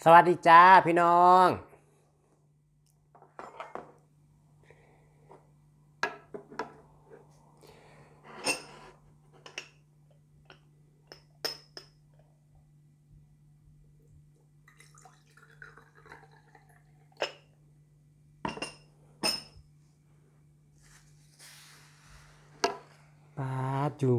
สวัสดีจ้าพี่น้องป้าจู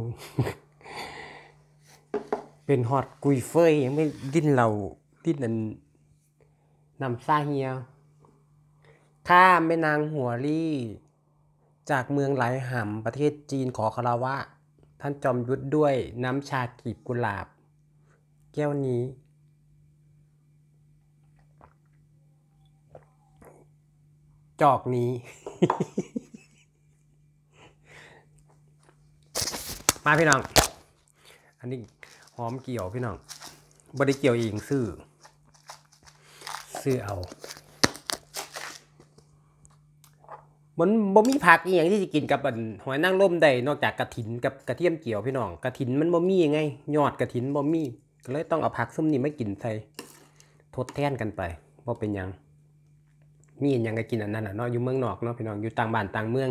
เป็นฮอตกุยเฟยยังไม่ดิ้นเราดิ้นนันนำซาเฮียข้ามแม่นางหัวลี่จากเมืองไหลหำประเทศจีนขอคารวะท่านจอมยุทธด้วยน้ำชากีบกุหลาบแก้วนี้จอกนี้ มาพี่น้องอันนี้หอมเกี่ยวพี่น้องบริเกี่ยวเองซื้อเอามันบ่มีผักอีหยังที่จะกินกับหอยนางรมได้นอกจากกระถินกับกระเทียมเกี่ยวพี่น้องกระถินมันบ่มีไงยอดกระถินบ่มีก็เลยต้องเอาผักซุ่มนี้มากินใส่ทดแทนกันไปบ่เป็นหยังมีหยังก็กินอันนั้นน่ะเนาะอยู่เมืองนอกเนาะพี่น้องอยู่ต่างบ้านต่างเมือง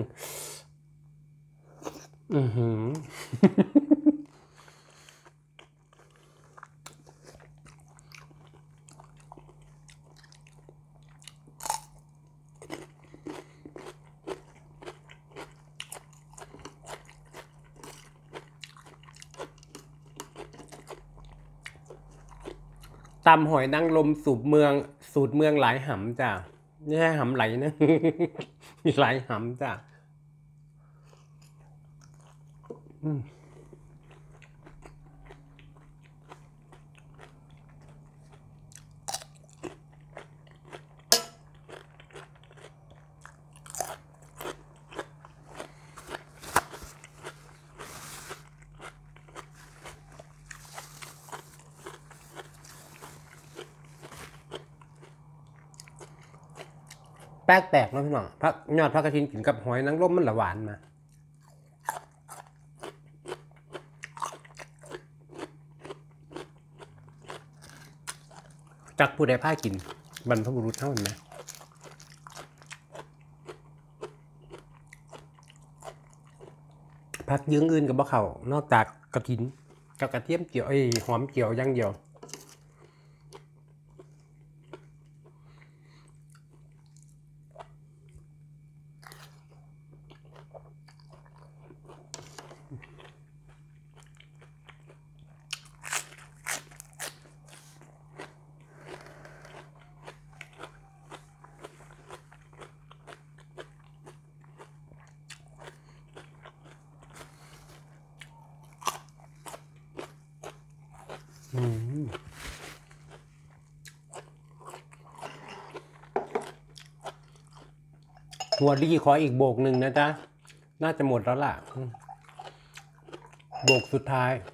ตำหอยนางรมสูตรเมืองหลายหำจ้ะไม่ใช่หำไหลนะ มีหลายหำจ้ะแปลกๆเนาะพี่น้องพักยอดพักกระถินกินกับหอยนางรมมันละหวานมาจักผู้ใดพากินบรรพบุรุษเท่านั้นนะพักยืงอื่นกับบ่เขานอกจากกระถินกับกระเทียมเจียวหอมเจียวอย่างเดียวหัวลี่ขออีกโบกหนึ่งนะจ๊ะน่าจะหมดแล้วล่ะโบกสุดท้าย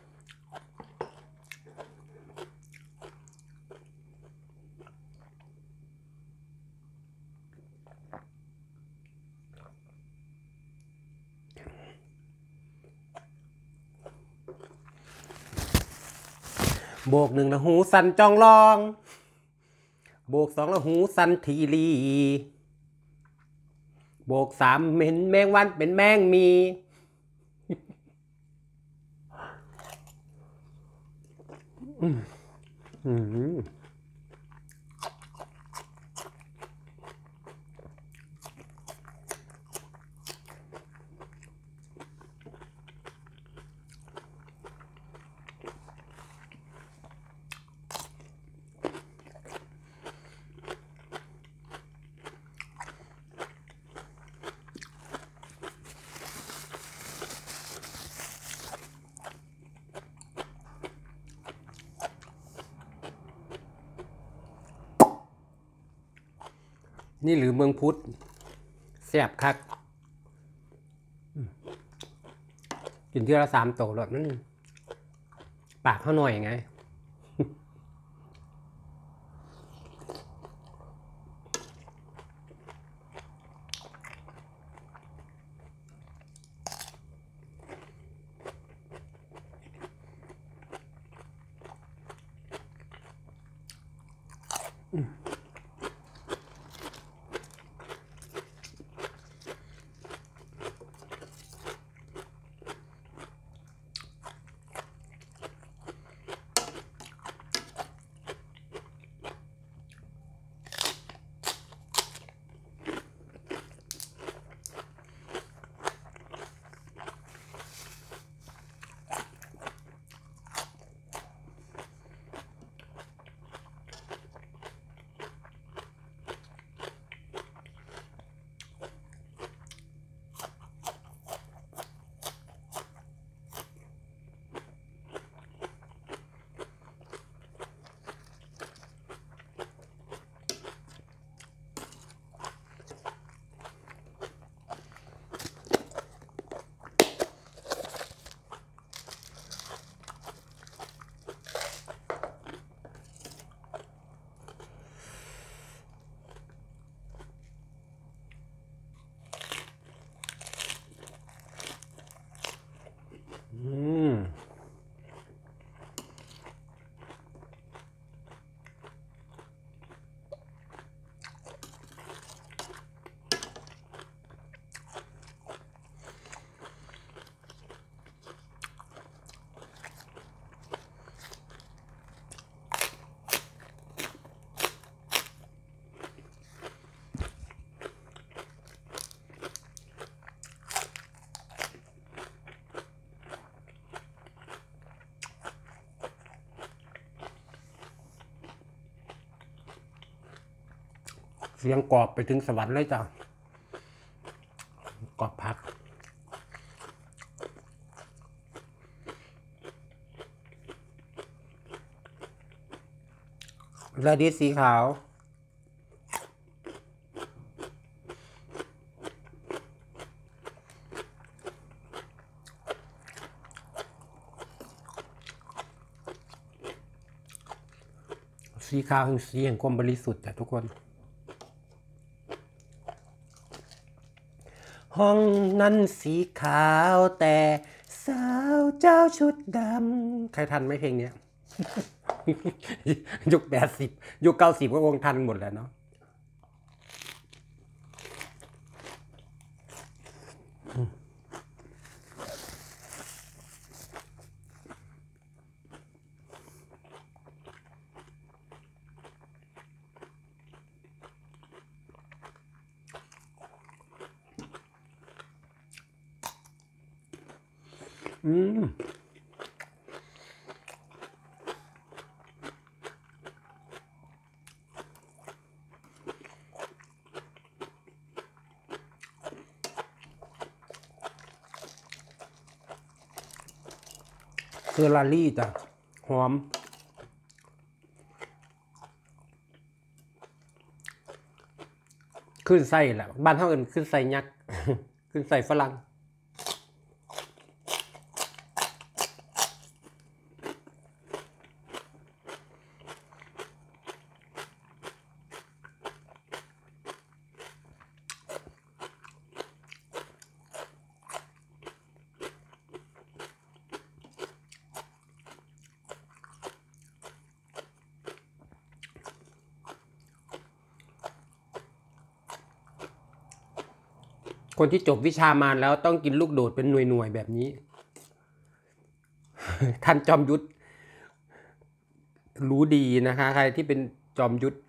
โบกหนึ่งนะหูสันจองลองโบกสองนะหูสันทีรีโบกสามเห็นแมงวันเป็นแมงมีนี่หรือเมืองพุทธแซ่บคักกินเที่ยวละ3 โตรถมันปากเขาหน่อยไงเสียงกรอบไปถึงสวรรค์เลยจ้ะกรอบผักและดิสีขาวสีขาวคือสีแห่งความบริสุทธิ์จ้ะทุกคนห้องนั้นสีขาวแต่สาวเจ้าชุดดำใครทันไหมเพลงเนี้ย ยุค80ยุค90ก็คงทันหมดแล้วเนาะเฟอร์รารี่จ้ะหอมขึ้นไส้แหละบ้านเท่ากันขึ้นไส้ยักษ์ ขึ้นไส้ฝรั่งคนที่จบวิชามารแล้วต้องกินลูกโดดเป็นหน่วยๆแบบนี้ ท่านจอมยุทธรู้ดีนะคะใครที่เป็นจอมยุทธ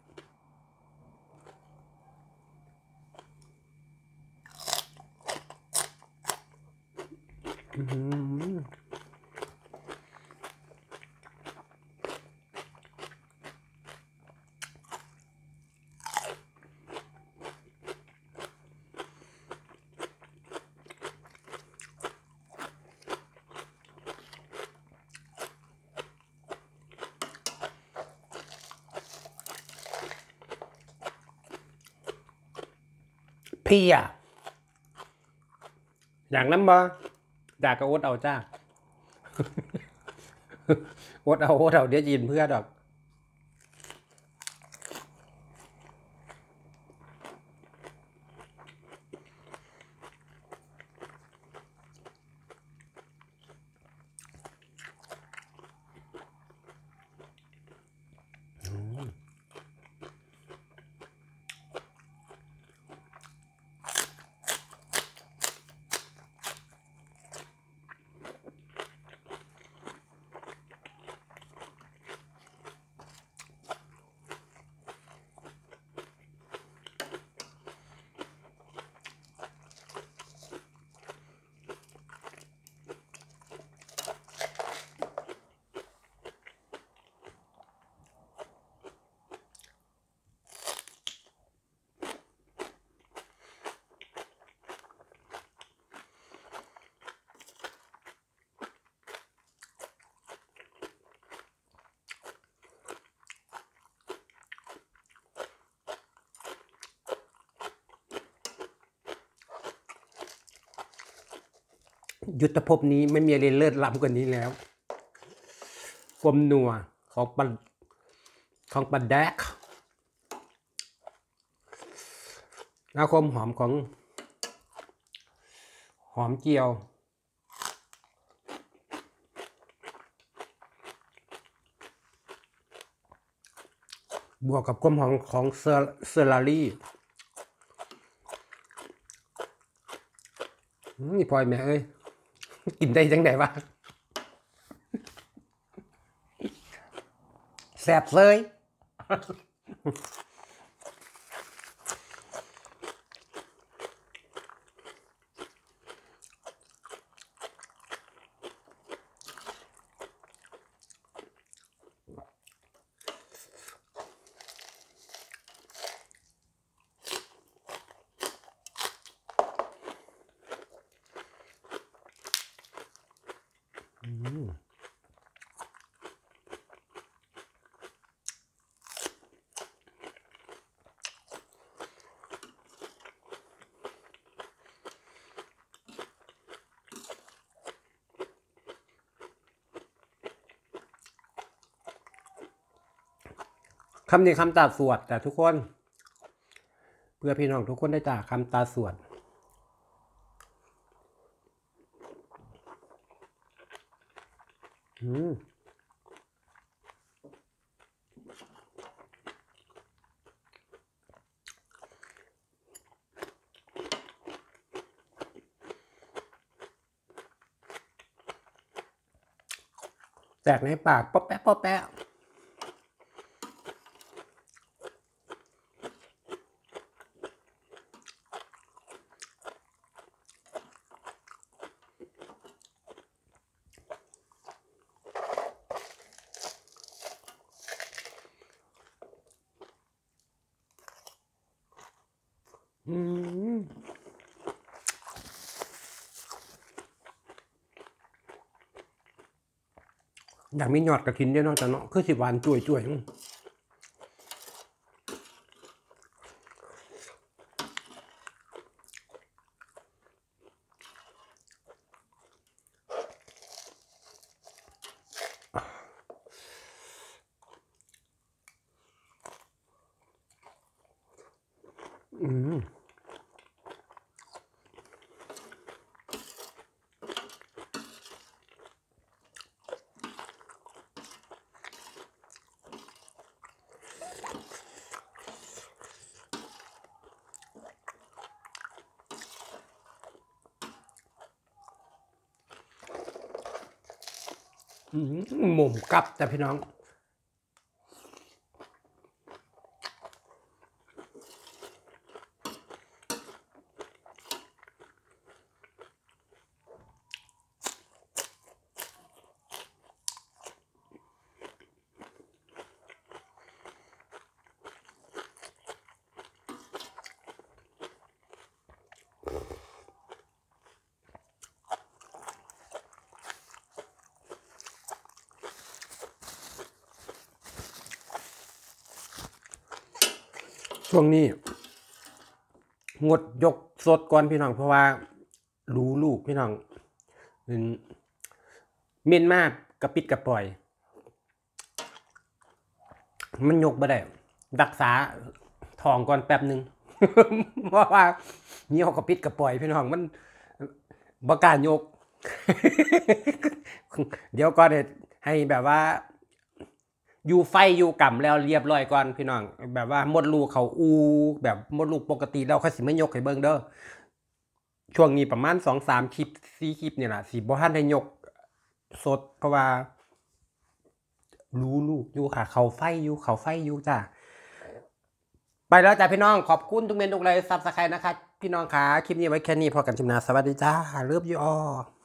พี่อ่ะอย่างนั้นบ่อยากกระโอดเอาจ้า โอดเอาเดี๋ยวยินเพื่อดอกยุทธภพนี้ไม่มีอะไรเลิศล้ำกว่านี้แล้วความนัวของปลาแดกแล้วความหอมของหอมเจียวบวกกับความหอมของเซอร์ลารี่นี่พลอยแม่เอ้ยกินได้จังไหนวะแซ่บเลยคำนี้คำตาสวดแต่ทุกคนเพื่อพี่น้องทุกคนได้จากคำตาสวดแตกในปากป๊อปแป๊ะป๊อปแป๊ะอยากมียอดกระถินเดียวเนาะแต่เนาะคือสิหวานจุ่ยหม่มกับแต่พี่น้องช่วงนี้งดยกสดก่อนพี่น้องเพราะว่ารู้ลูกพี่น้องเมียนมากกระปิดกระปล่อยมันยกบ่ได้รักษาทองก่อนแป๊บหนึ่ง เพราะว่าเหี่ยวกระปิดกระปล่อยพี่น้องมันบ่กล้ายก เดี๋ยวก่อนให้แบบว่าอยู่ไฟอยู่กำแล้วเรียบร้อยก่อนพี่น้องแบบว่ามดลูกเขาอูแบบมดลูกปกติแล้วเขาสิไม่ยกให้เบิ่งเด้อช่วงนี้ประมาณ 2-3 คลิป 4 คลิปนี่แหละสิบ่ทันได้ยกสดเพราะว่ารู้ลูกอยู่ค่ะเขาไฟอยู่จ้ะไปแล้วจ้ะพี่น้องขอบคุณทุกเมนทุกไลค์ซับสไครต์นะคะพี่น้องค่ะคลิปนี้ไว้แค่นี้พอกันชิมนาสวัสดีจ้าเลิฟยูออ